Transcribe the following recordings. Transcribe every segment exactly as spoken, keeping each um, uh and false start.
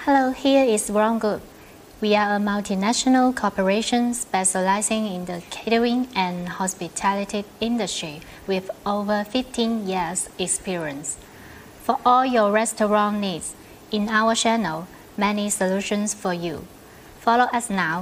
Hello, here is Brown Group. We are a multinational corporation specializing in the catering and hospitality industry with over fifteen years experience. For all your restaurant needs, in our channel, many solutions for you. Follow us now.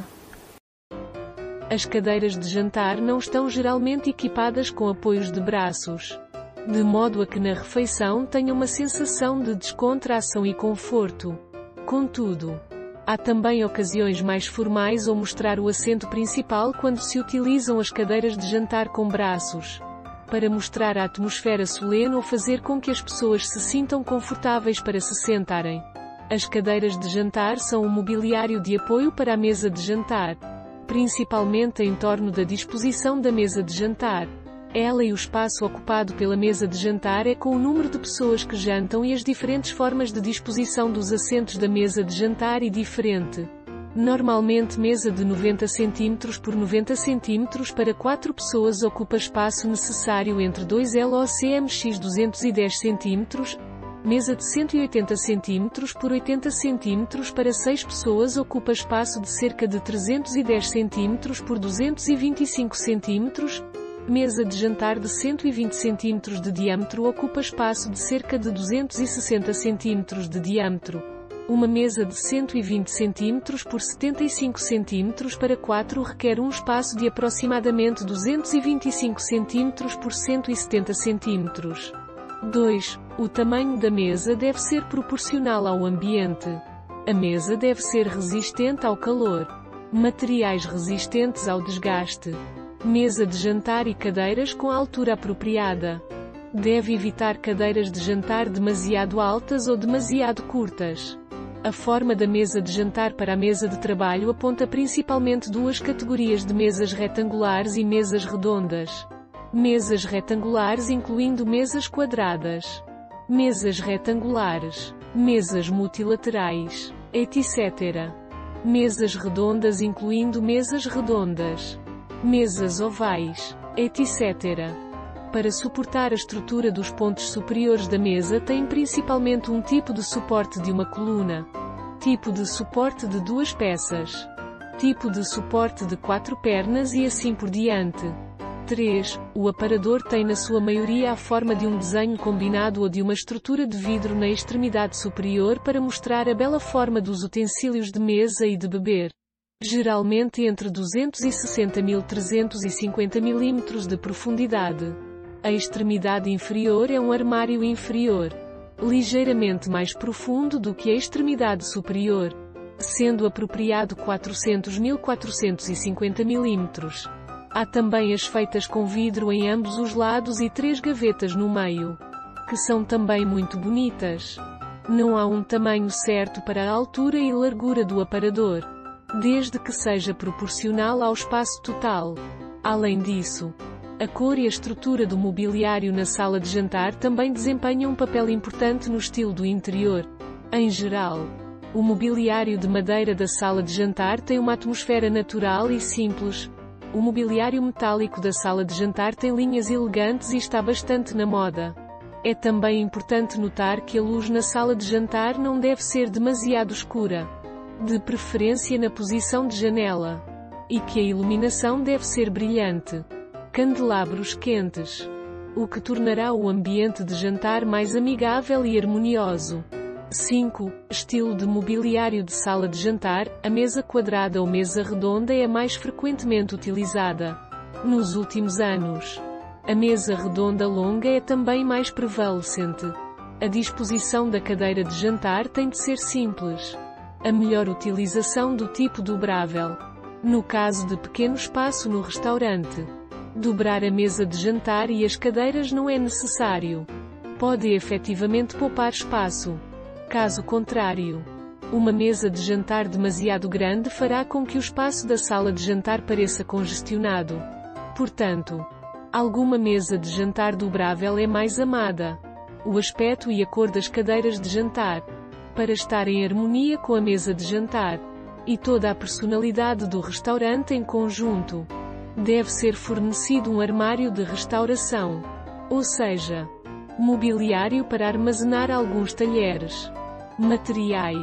As cadeiras de jantar não estão geralmente equipadas com apoios de braços, de modo a que na refeição tenha uma sensação de descontração e conforto. Contudo, há também ocasiões mais formais ou mostrar o assento principal quando se utilizam as cadeiras de jantar com braços, para mostrar a atmosfera solene ou fazer com que as pessoas se sintam confortáveis para se sentarem. As cadeiras de jantar são um mobiliário de apoio para a mesa de jantar, principalmente em torno da disposição da mesa de jantar. Ela e o espaço ocupado pela mesa de jantar é com o número de pessoas que jantam e as diferentes formas de disposição dos assentos da mesa de jantar e diferente. Normalmente mesa de noventa centímetros por noventa centímetros para quatro pessoas ocupa espaço necessário entre dois L O C M x duzentos e dez centímetros, mesa de cento e oitenta centímetros por oitenta centímetros para seis pessoas ocupa espaço de cerca de trezentos e dez centímetros por duzentos e vinte e cinco centímetros, mesa de jantar de cento e vinte centímetros de diâmetro ocupa espaço de cerca de duzentos e sessenta centímetros de diâmetro. Uma mesa de cento e vinte centímetros por setenta e cinco centímetros para quatro requer um espaço de aproximadamente duzentos e vinte e cinco centímetros por cento e setenta centímetros. dois. O tamanho da mesa deve ser proporcional ao ambiente. A mesa deve ser resistente ao calor. Materiais resistentes ao desgaste. Mesa de jantar e cadeiras com a altura apropriada. Deve evitar cadeiras de jantar demasiado altas ou demasiado curtas. A forma da mesa de jantar para a mesa de trabalho aponta principalmente duas categorias de mesas retangulares e mesas redondas. Mesas retangulares incluindo mesas quadradas. Mesas retangulares. Mesas multilaterais, etcétera. Mesas redondas incluindo mesas redondas. Mesas ovais, etcétera. Para suportar a estrutura dos pontos superiores da mesa tem principalmente um tipo de suporte de uma coluna, tipo de suporte de duas peças, tipo de suporte de quatro pernas e assim por diante. três. O aparador tem na sua maioria a forma de um desenho combinado ou de uma estrutura de vidro na extremidade superior para mostrar a bela forma dos utensílios de mesa e de beber. Geralmente entre duzentos e sessenta mil trezentos e cinquenta milímetros de profundidade. A extremidade inferior é um armário inferior, ligeiramente mais profundo do que a extremidade superior, sendo apropriado quatrocentos mil quatrocentos e cinquenta milímetros. Há também as feitas com vidro em ambos os lados e três gavetas no meio, que são também muito bonitas. Não há um tamanho certo para a altura e largura do aparador, desde que seja proporcional ao espaço total. Além disso, a cor e a estrutura do mobiliário na sala de jantar também desempenham um papel importante no estilo do interior. Em geral, o mobiliário de madeira da sala de jantar tem uma atmosfera natural e simples. O mobiliário metálico da sala de jantar tem linhas elegantes e está bastante na moda. É também importante notar que a luz na sala de jantar não deve ser demasiado escura, de preferência na posição de janela, e que a iluminação deve ser brilhante. Candelabros quentes, o que tornará o ambiente de jantar mais amigável e harmonioso. cinco. Estilo de mobiliário de sala de jantar. A mesa quadrada ou mesa redonda é a mais frequentemente utilizada nos últimos anos. A mesa redonda longa é também mais prevalecente. A disposição da cadeira de jantar tem de ser simples. A melhor utilização do tipo dobrável. No caso de pequeno espaço no restaurante, dobrar a mesa de jantar e as cadeiras não é necessário. Pode efetivamente poupar espaço. Caso contrário, uma mesa de jantar demasiado grande fará com que o espaço da sala de jantar pareça congestionado. Portanto, alguma mesa de jantar dobrável é mais amada. O aspecto e a cor das cadeiras de jantar, para estar em harmonia com a mesa de jantar, e toda a personalidade do restaurante em conjunto. Deve ser fornecido um armário de restauração, ou seja, mobiliário para armazenar alguns talheres, materiais,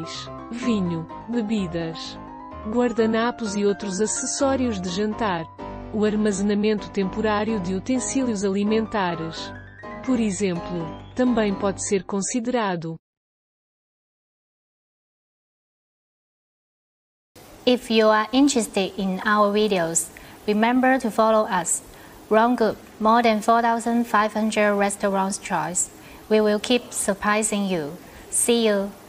vinho, bebidas, guardanapos e outros acessórios de jantar. O armazenamento temporário de utensílios alimentares, por exemplo, também pode ser considerado. If you are interested in our videos, remember to follow us. Wrong Group, more than four thousand five hundred restaurants choice. We will keep surprising you. See you.